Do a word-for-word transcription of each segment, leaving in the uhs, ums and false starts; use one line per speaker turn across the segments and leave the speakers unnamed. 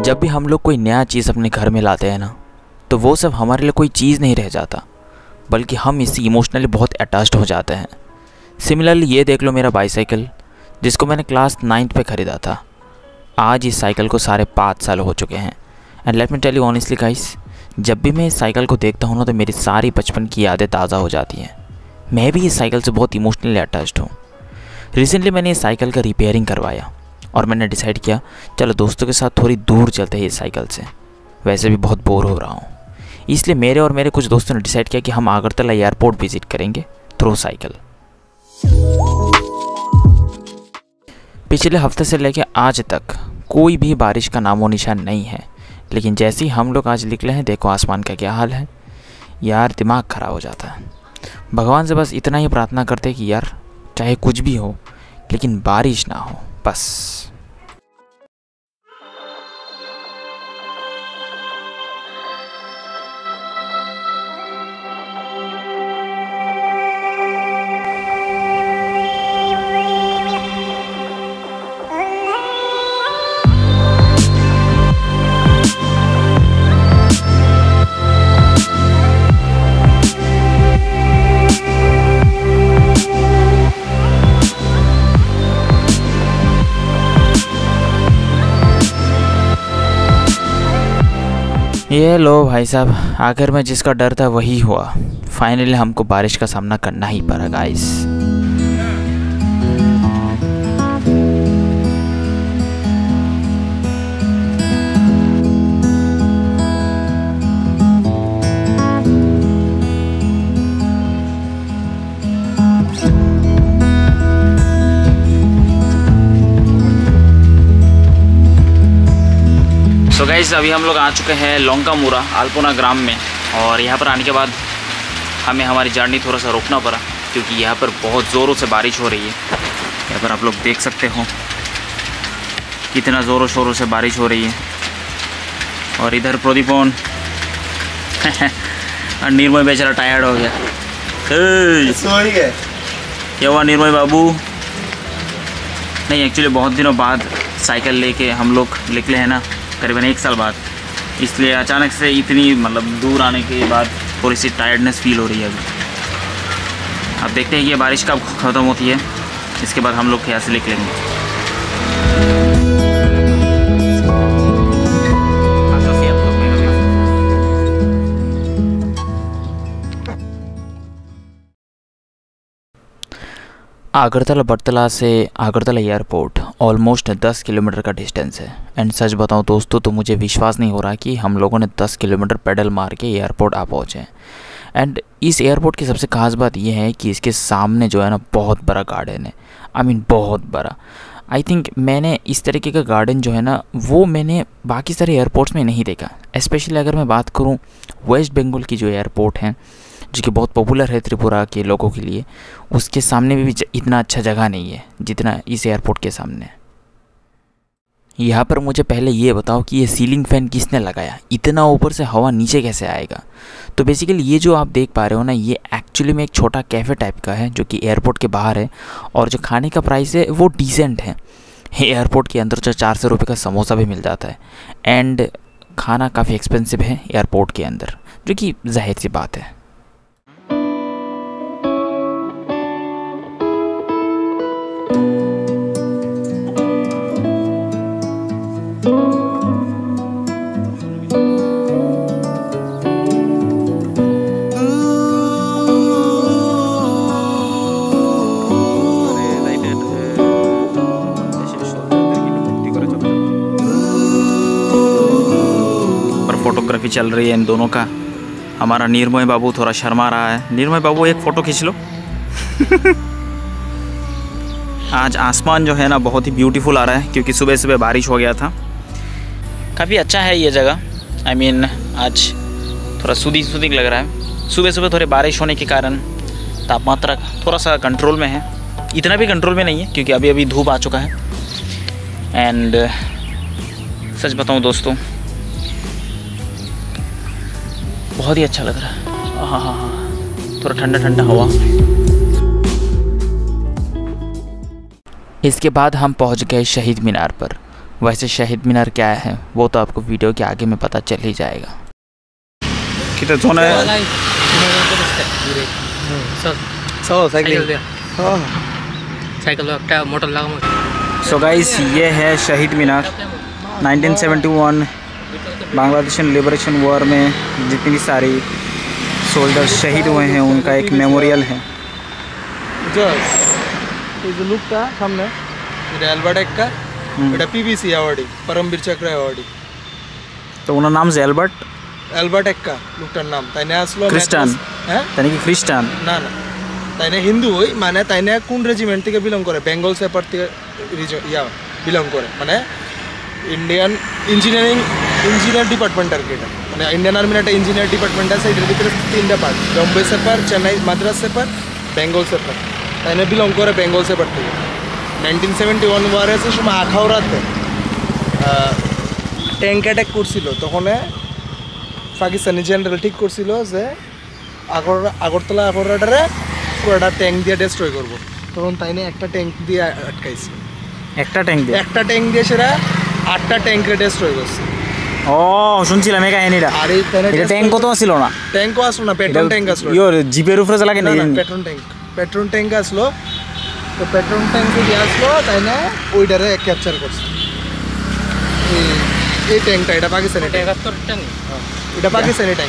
जब भी हम लोग कोई नया चीज़ अपने घर में लाते हैं ना, तो वो सब हमारे लिए कोई चीज़ नहीं रह जाता, बल्कि हम इससे इमोशनली बहुत अटैच्ड हो जाते हैं। सिमिलरली ये देख लो मेरा बाईसाइकिल, जिसको मैंने क्लास नाइन्थ पे ख़रीदा था। आज इस साइकिल को साढ़े पाँच साल हो चुके हैं। And let me tell you honestly guys, जब भी मैं इस साइकिल को देखता हूँ ना, तो मेरी सारी बचपन की यादें ताज़ा हो जाती हैं। मैं भी इस साइकिल से बहुत इमोशनली अटैच्ड हूँ। रिसेंटली मैंने इस साइकिल का रिपेयरिंग करवाया और मैंने डिसाइड किया चलो दोस्तों के साथ थोड़ी दूर चलते हैं इस साइकिल से। वैसे भी बहुत बोर हो रहा हूँ, इसलिए मेरे और मेरे कुछ दोस्तों ने डिसाइड किया कि हम आगरतला एयरपोर्ट विज़िट करेंगे थ्रू साइकिल। पिछले हफ्ते से लेकर आज तक कोई भी बारिश का नामो निशान नहीं है, लेकिन जैसे ही हम लोग आज निकले हैं, देखो आसमान का क्या हाल है यार, दिमाग ख़राब हो जाता है। भगवान से बस इतना ही प्रार्थना करते कि यार चाहे कुछ भी हो, लेकिन बारिश ना हो बस। ये लो भाई साहब, आखिर में जिसका डर था वही हुआ। फाइनली हमको बारिश का सामना करना ही पड़ा गाइस। तो गाइस अभी हम लोग आ चुके हैं लोंकामुरा अल्पोना ग्राम में, और यहाँ पर आने के बाद हमें हमारी जर्नी थोड़ा सा रोकना पड़ा, क्योंकि यहाँ पर बहुत ज़ोरों से बारिश हो रही है। यहाँ पर आप लोग देख सकते हो कितना ज़ोरों शोरों से बारिश हो रही है। और इधर प्रदीपन और निर्मय बेचारा टायर्ड हो गया। क्या हुआ निर्मय बाबू? नहीं, एक्चुअली बहुत दिनों बाद साइकिल लेके हम लोग निकले हैं ना, करीबन एक साल बाद, इसलिए अचानक से इतनी मतलब दूर आने के बाद थोड़ी सी टायर्डनेस फील हो रही है अभी। अब देखते हैं कि ये बारिश कब ख़त्म होती है, इसके बाद हम लोग यहाँ से निकलेंगे। आगरतला बरतला से आगरतला एयरपोर्ट ऑलमोस्ट दस किलोमीटर का डिस्टेंस है। एंड सच बताऊं दोस्तों, तो मुझे विश्वास नहीं हो रहा कि हम लोगों ने दस किलोमीटर पैडल मार के एयरपोर्ट आ पहुँचे हैं। एंड इस एयरपोर्ट की सबसे खास बात यह है कि इसके सामने जो है ना, बहुत बड़ा गार्डन है। आई मीन बहुत बड़ा। आई थिंक मैंने इस तरीके का गार्डन जो है ना, वो मैंने बाकी सारे एयरपोर्ट्स में नहीं देखा। स्पेशली अगर मैं बात करूँ वेस्ट बंगाल की जो एयरपोर्ट है, जो कि बहुत पॉपुलर है त्रिपुरा के लोगों के लिए, उसके सामने भी इतना अच्छा जगह नहीं है जितना इस एयरपोर्ट के सामने। यहाँ पर मुझे पहले ये बताओ कि ये सीलिंग फ़ैन किसने लगाया? इतना ऊपर से हवा नीचे कैसे आएगा? तो बेसिकली ये जो आप देख पा रहे हो ना, ये एक्चुअली में एक छोटा कैफ़े टाइप का है जो कि एयरपोर्ट के बाहर है, और जो खाने का प्राइस है वो डिसेंट है। एयरपोर्ट के अंदर जो चार सौ रुपये का समोसा भी मिल जाता है, एंड खाना काफ़ी एक्सपेंसिव है एयरपोर्ट के अंदर, जो कि जाहिर सी बात है। फोटोग्राफी चल रही है इन दोनों का। हमारा निर्मय बाबू थोड़ा शर्मा रहा है। निर्मय बाबू एक फ़ोटो खींच लो। आज आसमान जो है ना, बहुत ही ब्यूटीफुल आ रहा है, क्योंकि सुबह सुबह बारिश हो गया था। काफ़ी अच्छा है ये जगह। आई मीन आज थोड़ा सूदी सूदी लग रहा है। सुबह सुबह थोड़ी बारिश होने के कारण तापमात्रा थोड़ा सा कंट्रोल में है। इतना भी कंट्रोल में नहीं है, क्योंकि अभी अभी धूप आ चुका है। एंड सच बताऊँ दोस्तों, बहुत ही अच्छा लग रहा है। हाँ हाँ हाँ, थोड़ा ठंडा ठंडा हवा। इसके बाद हम पहुंच गए शहीद मीनार पर। वैसे शहीद मीनार क्या है वो तो आपको वीडियो के आगे में पता चल ही जाएगा।
kita zona सो गाइस ये है Shaheed Minar. Nineteen seventy one Bangladesh liberation war में जितनी सारी सोल्जर शहीद हुए हैं उनका एक मेमोरियल है। लुकटा सामने एल्बर्ट एक्का এটা পিবিসি অ্যাওয়ার্ডি परमवीर चक्र অ্যাওয়ার্ডি। তো ওনার নাম যে অ্যালবার্ট অ্যালবার্ট এক্কা লোকটার নাম। তাই না আসলো খ্রিস্টান? হ্যাঁ তাই নাকি খ্রিস্টান? না না তাই না হিন্দু ওই মানে তাই না কোন রেজিমেন্ট থেকে বিলং করে? বেঙ্গল সেপার থেকে ইয়া বিলং করে মানে ইন্ডিয়ান ইঞ্জিনিয়ারিং ইঞ্জিনিয়ার ডিপার্টমেন্ট আর কি। এটা মানে ইন্ডিয়ান আর্মির একটা ইঞ্জিনিয়ার ডিপার্টমেন্ট আছে, এটার ভিতরে তিনটা পার্ট, বম্বে সেপার, চেন্নাই মাদ্রাস সেপার, বেঙ্গল সেপার। তাই না বিলং করে বেঙ্গল সেপার থেকে। নাইনটিন সেভেন্টি ওয়ান ওয়ারের সময় আখাউড়াতে ট্যাঙ্ক অ্যাটাক করছিল, তখন পাকিস্তানি জেনারেল ঠিক করছিল যে আগর আগরতলা আগররাটারে পুরোটা ট্যাঙ্ক দিয়ে ডেস্ট্রয় করবো। তখন তাই না একটা ট্যাঙ্ক দিয়ে আটকাইছে, একটা ট্যাঙ্ক দিয়ে একটা ট্যাঙ্ক দিয়ে সেরা আটটা ট্যাঙ্কে ডেস্ট্রয় করছে। ও শুনছিলাম এই কাহিনীটা। আর এই ট্যাঙ্ক কত ছিল না? ট্যাঙ্কও আসলো না, পেট্রোল ট্যাঙ্ক আসলো। ইয়োর জিপের উপরে লাগে না, পেট্রোল ট্যাঙ্ক পেট্রোল ট্যাঙ্ক আসলো। তো পেট্রোল ট্যাঙ্কে দিয়ে আসলো তাই না ওইটারে ক্যাপচার করছে। এই ট্যাঙ্কটা এটা পাকিস্তানি ট্যাঙ্ক, এটা পাকিস্তানি ট্যাঙ্ক।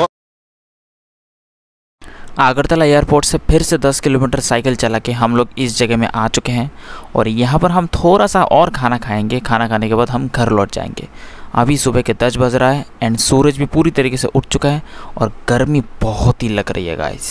आगरतला एयरपोर्ट से फिर से दस किलोमीटर साइकिल चला के हम लोग इस जगह में आ चुके हैं और यहाँ पर हम थोड़ा सा और खाना खाएंगे। खाना खाने के बाद हम घर लौट जाएंगे। अभी सुबह के दस बज रहा है एंड सूरज भी पूरी तरीके से उठ चुका है और गर्मी बहुत ही लग रही है गाइस।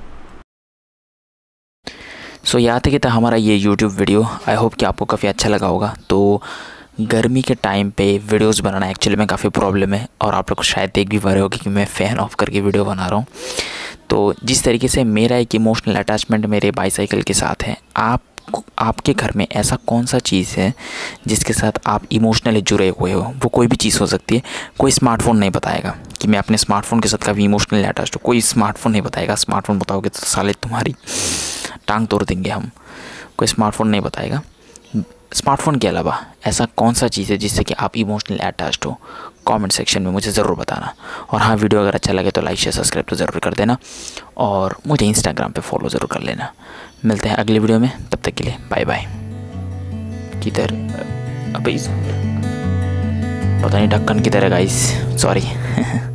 सो so, यहाँ तक था हमारा ये यूट्यूब वीडियो। आई होप कि आपको काफ़ी अच्छा लगा होगा। तो गर्मी के टाइम पे वीडियोस बनाना एक्चुअली में काफ़ी प्रॉब्लम है और आप लोग को शायद देख भी पा रहे होगे कि मैं फ़ैन ऑफ करके वीडियो बना रहा हूँ। तो जिस तरीके से मेरा एक इमोशनल अटैचमेंट मेरे बाईसाइकिल के साथ है, आप आपके घर में ऐसा कौन सा चीज़ है जिसके साथ आप इमोशनली जुड़े हुए हो? वो कोई भी चीज़ हो सकती है। कोई स्मार्टफ़ोन नहीं बताएगा कि मैं अपने स्मार्टफ़ोन के साथ काफ़ी इमोशनली अटैच हूँ। कोई स्मार्टफ़ोन नहीं बताएगा। स्मार्टफ़ोन बताओगे तो साले तुम्हारी टांग तोड़ देंगे हम। कोई स्मार्टफ़ोन नहीं बताएगा। स्मार्टफ़ोन के अलावा ऐसा कौन सा चीज़ है जिससे कि आप इमोशनली अटैच्ड हो? कमेंट सेक्शन में मुझे ज़रूर बताना। और हाँ, वीडियो अगर अच्छा लगे तो लाइक शेयर सब्सक्राइब तो ज़रूर कर देना और मुझे इंस्टाग्राम पे फॉलो ज़रूर कर लेना। मिलते हैं अगली वीडियो में, तब तक के लिए बाय बाय। किधर अबे पता नहीं ढक्कन किधर है गाइस, सॉरी।